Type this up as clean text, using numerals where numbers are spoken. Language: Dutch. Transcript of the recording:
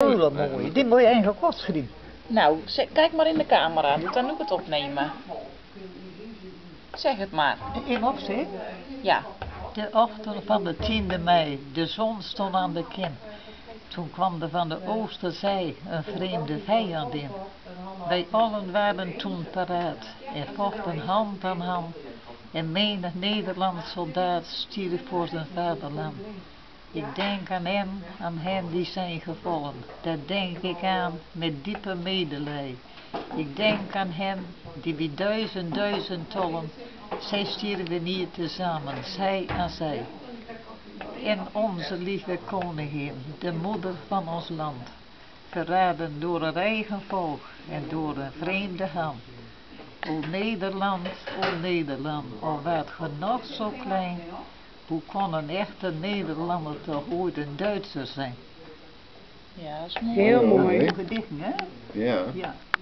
hele mooi. Die moet je eigenlijk opschrijven. Nou, kijk maar in de camera, doe dan ook het opnemen. Zeg het maar. In opzicht? Ja. De ochtend van de 10e mei, de zon stond aan de kin. Toen kwam er van de oosterzij een vreemde vijand in. Wij allen waren toen paraat en vochten hand aan hand. En menig Nederlands soldaat stierf voor zijn vaderland. Ik denk aan hen die zijn gevallen. Daar denk ik aan met diepe medelij. Ik denk aan hen die bij duizend tollen. Zij stierven hier tezamen, zij aan zij. En onze lieve koningin, de moeder van ons land, verraden door een eigen volk en door een vreemde hand. O Nederland, al waart ge nog zo klein, hoe kon een echte Nederlander toch ooit een Duitser zijn? Ja, dat is mooi. Heel mooi. Gedichten, hè? Ja. Ja.